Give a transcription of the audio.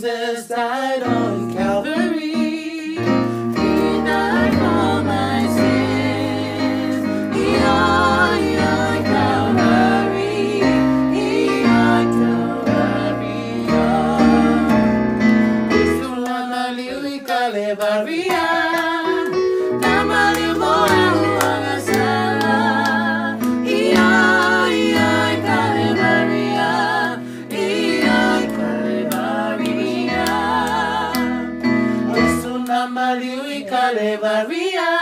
Jesus died on Calvary. He died for my sins. Calvary. Calvary. Isulana liwika lebaria. Namali moa huangasala. Calvaria.